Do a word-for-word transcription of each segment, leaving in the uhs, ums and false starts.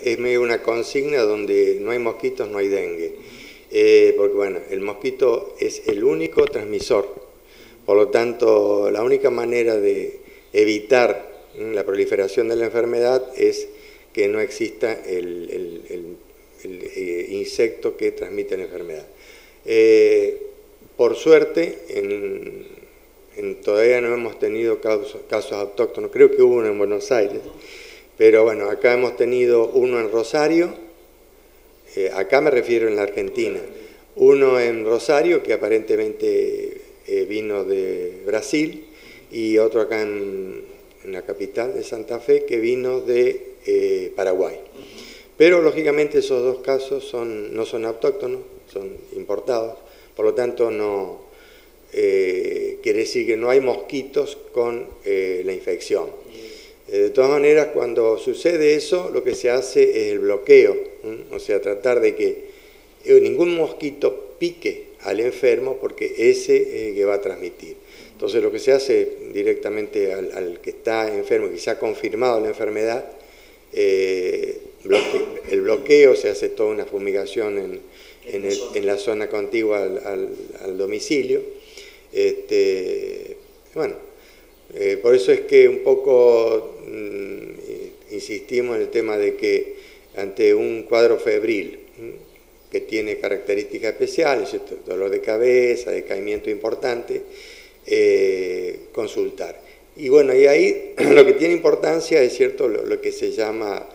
es medio una consigna donde no hay mosquitos, no hay dengue. Eh, porque bueno, el mosquito es el único transmisor. Por lo tanto, la única manera de evitar la proliferación de la enfermedad es que no exista el, el, el, el eh, insecto que transmite la enfermedad. Eh, por suerte, en, en, todavía no hemos tenido casos, casos autóctonos, creo que hubo uno en Buenos Aires, pero bueno, acá hemos tenido uno en Rosario, eh, acá me refiero en la Argentina, uno en Rosario que aparentemente eh, vino de Brasil y otro acá en, en la capital de Santa Fe que vino de eh, Paraguay. Pero lógicamente esos dos casos son, no son autóctonos, son importados, por lo tanto no eh, quiere decir que no hay mosquitos con eh, la infección. Eh, de todas maneras, cuando sucede eso, lo que se hace es el bloqueo, ¿eh? O sea, tratar de que ningún mosquito pique al enfermo porque ese es el que va a transmitir. Entonces lo que se hace directamente al, al que está enfermo, que se ha confirmado la enfermedad, eh, bloque, el bloqueo, se hace toda una fumigación en, en, el, en la zona contigua al, al, al domicilio. Este, bueno, eh, por eso es que un poco mmm, insistimos en el tema de que ante un cuadro febril mmm, que tiene características especiales, dolor de cabeza, decaimiento importante, eh, consultar. Y bueno, y ahí lo que tiene importancia es cierto lo, lo que se llama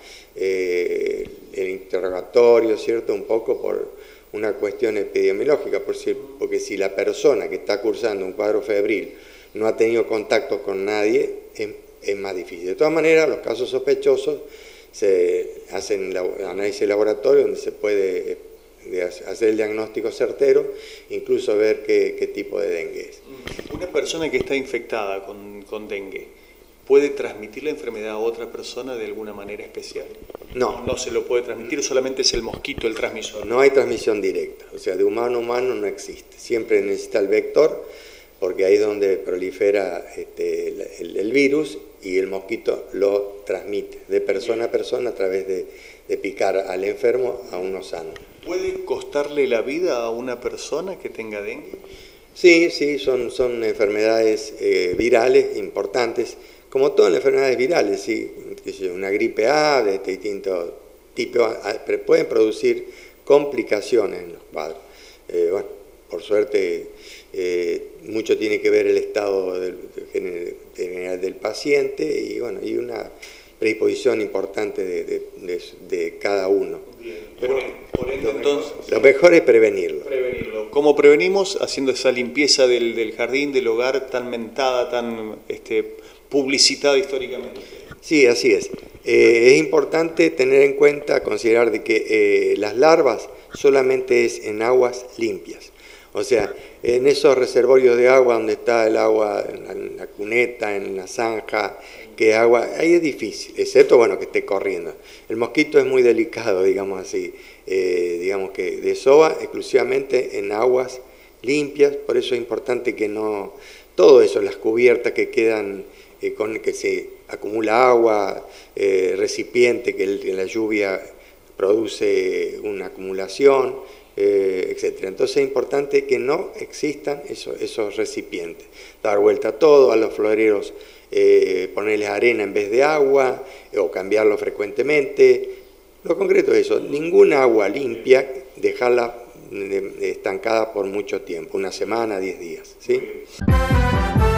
eh, el interrogatorio, cierto, un poco por una cuestión epidemiológica, por si, porque si la persona que está cursando un cuadro febril no ha tenido contacto con nadie, es, es más difícil. De todas maneras, los casos sospechosos se hacen análisis de laboratorio donde se puede de hacer el diagnóstico certero, incluso ver qué, qué tipo de dengue es. Una persona que está infectada con, con dengue, ¿puede transmitir la enfermedad a otra persona de alguna manera especial? No. No se lo puede transmitir, solamente es el mosquito el transmisor. No hay transmisión directa, o sea, de humano a humano no existe. Siempre necesita el vector, porque ahí es donde prolifera este, el, el, el virus y el mosquito lo transmite de persona a persona a través de, de picar al enfermo a uno sano. ¿Puede costarle la vida a una persona que tenga dengue? Sí, sí, son, son enfermedades eh, virales importantes, como todas las enfermedades virales, sí, una gripe A de distinto tipo, pueden producir complicaciones en los cuadros. Eh, bueno, por suerte, eh, mucho tiene que ver el estado del, general del paciente y bueno, y una predisposición importante de, de, de, de cada uno. Pero por ende, entonces, lo mejor es prevenirlo. prevenirlo. ¿Cómo prevenimos? Haciendo esa limpieza del, del jardín, del hogar, tan mentada, tan este, publicitada históricamente. Sí, así es. Eh, es importante tener en cuenta, considerar de que eh, las larvas solamente es en aguas limpias. O sea, en esos reservorios de agua donde está el agua en la cuneta, en la zanja, que agua, ahí es difícil, excepto bueno que esté corriendo. El mosquito es muy delicado, digamos así, eh, digamos que desova exclusivamente en aguas limpias, por eso es importante que no, todo eso, las cubiertas que quedan, eh, con que se acumula agua, eh, recipiente que, el, que la lluvia produce una acumulación, Eh, etcétera. Entonces es importante que no existan esos, esos recipientes. Dar vuelta a todo, a los floreros eh, ponerles arena en vez de agua eh, o cambiarlo frecuentemente. Lo concreto es eso, ninguna agua limpia, dejarla eh, estancada por mucho tiempo, una semana, diez días, ¿sí?